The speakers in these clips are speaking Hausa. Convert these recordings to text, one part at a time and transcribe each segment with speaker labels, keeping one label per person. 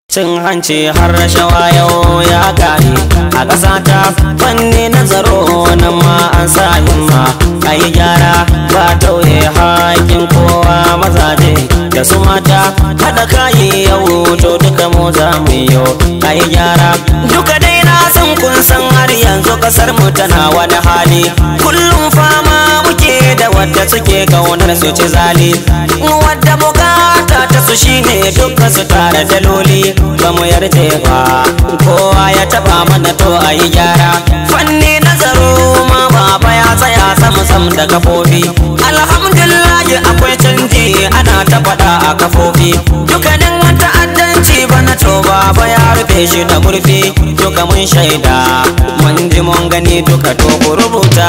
Speaker 1: Cin hanci har rashawa yau ya kare a ƙasa ta fanni na tsaro nan ma an sa himma a yi gyara ba tauye haƙin kowa mazaje da su mata haɗa kayi yau to duka mu za mu yau a yi gyara duka dai na san kun san har yanzu ƙasar mu tana wani hali kullum fama muke da wadda suke kaunar su ci zali wadda bukata ta su shine duka su tara daloli ba mu yarje ba kowa ya taba mana to a yi gyara fanni na tsaro ma baba ya tsaya sam da kafofi alhamdulillah akwai canji ana ta faɗa a kafofi dukkanin ta'addanci bana to baba ya rufe shi da murfi duka mun shaida mun ji mun gani duka to ku rubuta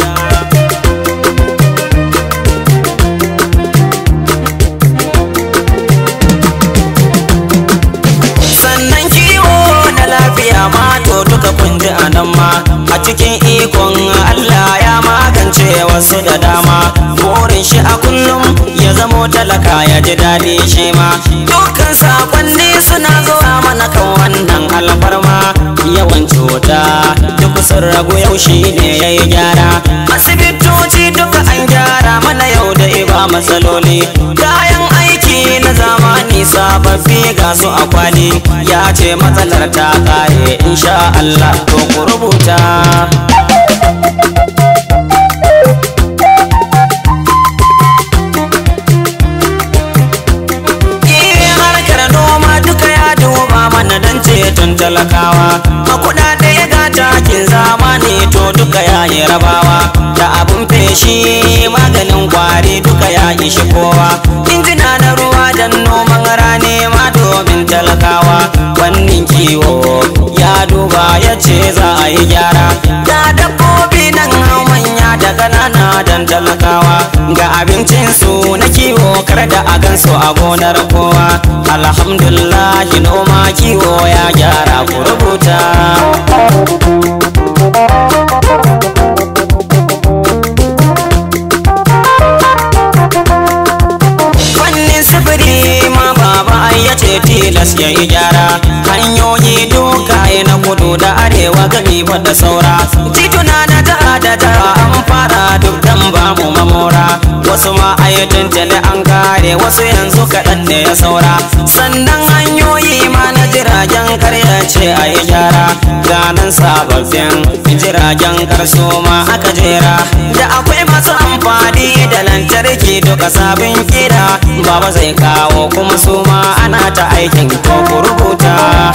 Speaker 1: to duka kun ji anan ma a cikin ikon Allah ya magance wasu da dama burin shi a kullum ya zamo talaka ya ji daɗi shi ma dukkan sakonni suna zuwa mana kan wannan alfarma yawan cuta duk sun ragu yau shi ne ya yi gyara asibitoci duka an gyara mana yau da iba matsaloli kayan aiki na zamani sababbi ga su a kwali ya ce matsalar ta kare insha Allah to ku rubuta harkar noma duka ya duba mana dan ceton talakawa a kudade ya ga takin zamani to duka ya yi rabawa da abun feshi maganin kwari duka ya ishi kowa injina na ruwa dan noman rani ma domin talakawa wannan kiwo ya duba ya ce za a yi gyara ga dabbobi nan manya da ƙanana dan talakawa ga abincinsu na kiwo kar da a gansu a gonar kowa alhamdulillah noma kiwo ya gyara ku rubuta fannin sifiri ma baba ya ce tilas ya yi gyara hanyoyi doka na kudu da arewa gami da saura tituna na da an fara dukkan babu mamora wasu ma ayyukan tale an kare wasu yanzu kaɗan ne ya saura sannan hanyoyi ma na jiragen karya ce a yi gyara ganin sababbin jiragen karso ma aka jera da akwai masu amfani da lantarki duka sabin kira baba zai kawo kuma su ma ana ta aikin ko ku rubuta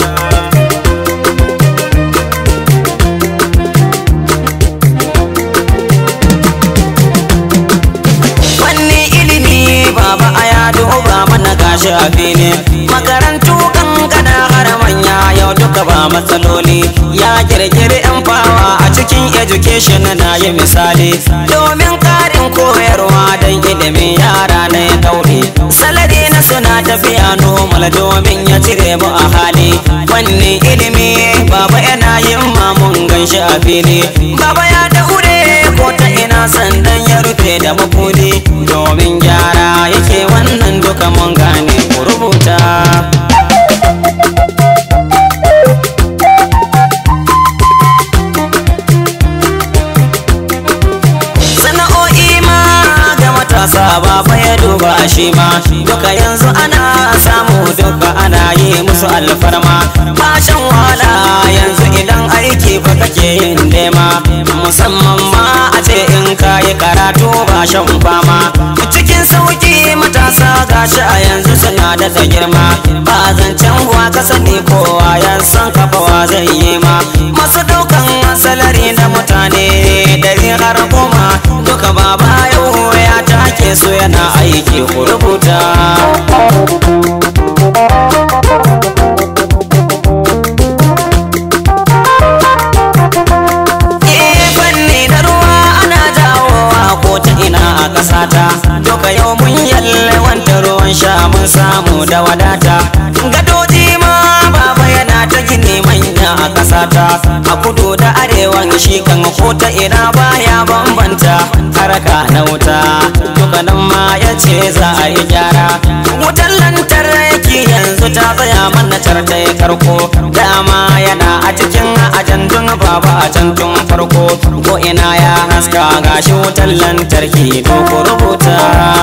Speaker 1: gashi a fili makarantu kankana har manya yau duka ba matsaloli ya kirkiri yan fawa a cikin education na yi misali domin karin koyarwa don ilimin yara na ya daure salari na suna tafiya normal domin ya cire mu a hali fannin ilimi baba yana yin mamun ganshi a fili baba ya daure ko ta ina sandan ya rufe da mafuli domin gyara yake wannan duka mun gane ku rubuta sana'o'i ma ga matasa baba ya duba shi ma duka yanzu ana samu duka ana yi musu alfarma bashin wala yanzu idan aiki fa kake yin nema musamman ma a ce in ka yi karatu ba shan fama cikin sauki matasa gashi a yanzu suna da girma ba zancen wa ka sani kowa ya san kafawa zai yi ma masu daukan salari na mutane dari har goma duka baba yau ya take su yana aiki ku rubuta duka yau mun yalwanta ruwan sha mun samu da wadata gadoji ma baba yana ta gini manya a kasata a kudu da arewan shi kan ko ta ina baya bambanta haraka na wuta dukkanin ma ya ce za a yi gyara. Wutar lantarki yanzu ta tsaya mana carta ya karko dama yana a cikin ajandun baba a can tun farko ko ina ya haska gashi wutar lantarki to ku rubuta.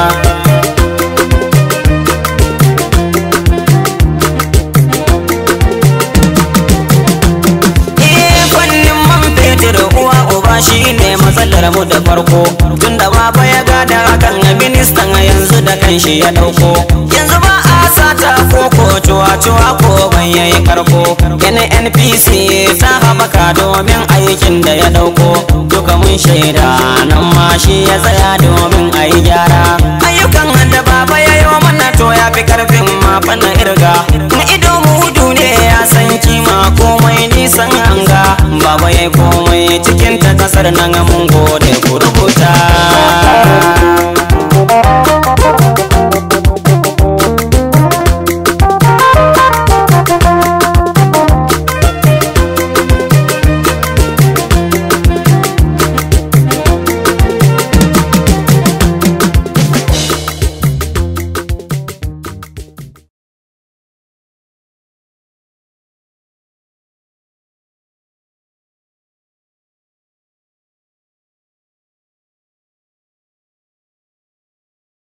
Speaker 1: Shi ne matsalar mu da farko tunda baba ya gada hakan ministan yanzu da kanshi ya dauko. Yanzu ba a sata ko cuwa-cuwa ko ban yayi karko. NNPC ta haɓaka domin aikin da ya dauko duka mun shaida nan ma shi ya tsaya domin a yi gyara. Ayyukan da baba ya yi mana to ya fi karfin ma fana irga. Na ido mudu ne ya san kima komai nisan hanga baba ya komai cikin ta kasar nan mun gode ku rubuta.